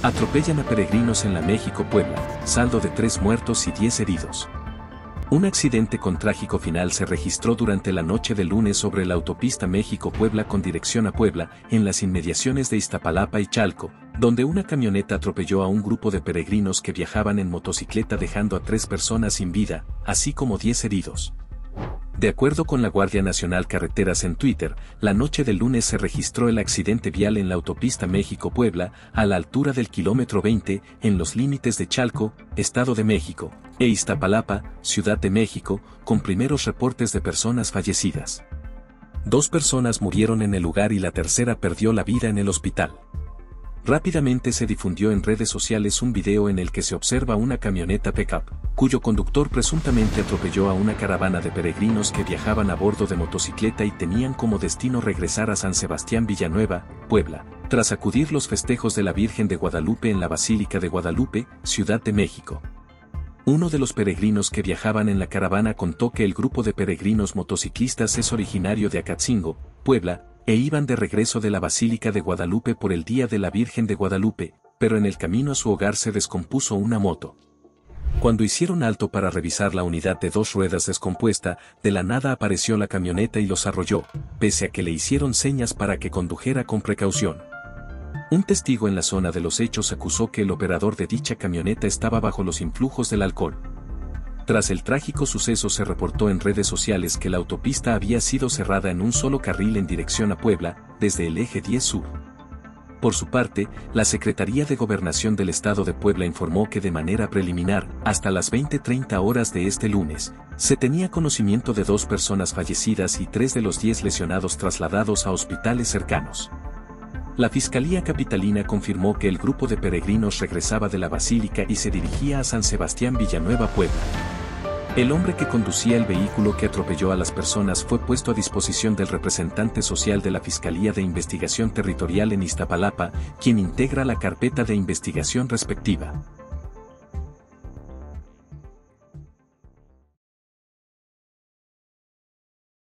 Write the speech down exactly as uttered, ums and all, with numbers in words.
Atropellan a peregrinos en la México-Puebla, saldo de tres muertos y diez heridos. Un accidente con trágico final se registró durante la noche del lunes sobre la autopista México-Puebla con dirección a Puebla, en las inmediaciones de Iztapalapa y Chalco, donde una camioneta atropelló a un grupo de peregrinos que viajaban en motocicleta dejando a tres personas sin vida, así como diez heridos. De acuerdo con la Guardia Nacional Carreteras en Twitter, la noche del lunes se registró el accidente vial en la autopista México-Puebla, a la altura del kilómetro veinte, en los límites de Chalco, Estado de México, e Iztapalapa, Ciudad de México, con primeros reportes de personas fallecidas. Dos personas murieron en el lugar y la tercera perdió la vida en el hospital. Rápidamente se difundió en redes sociales un video en el que se observa una camioneta pickup, cuyo conductor presuntamente atropelló a una caravana de peregrinos que viajaban a bordo de motocicleta y tenían como destino regresar a San Sebastián Villanueva, Puebla, tras acudir los festejos de la Virgen de Guadalupe en la Basílica de Guadalupe, Ciudad de México. Uno de los peregrinos que viajaban en la caravana contó que el grupo de peregrinos motociclistas es originario de Acatzingo, Puebla, e iban de regreso de la Basílica de Guadalupe por el Día de la Virgen de Guadalupe, pero en el camino a su hogar se descompuso una moto. Cuando hicieron alto para revisar la unidad de dos ruedas descompuesta, de la nada apareció la camioneta y los arrolló, pese a que le hicieron señas para que condujera con precaución. Un testigo en la zona de los hechos acusó que el operador de dicha camioneta estaba bajo los influjos del alcohol. Tras el trágico suceso se reportó en redes sociales que la autopista había sido cerrada en un solo carril en dirección a Puebla, desde el eje diez sur. Por su parte, la Secretaría de Gobernación del Estado de Puebla informó que de manera preliminar, hasta las veinte treinta horas de este lunes, se tenía conocimiento de dos personas fallecidas y tres de los diez lesionados trasladados a hospitales cercanos. La Fiscalía Capitalina confirmó que el grupo de peregrinos regresaba de la Basílica y se dirigía a San Sebastián Villanueva, Puebla. El hombre que conducía el vehículo que atropelló a las personas fue puesto a disposición del representante social de la Fiscalía de Investigación Territorial en Iztapalapa, quien integra la carpeta de investigación respectiva.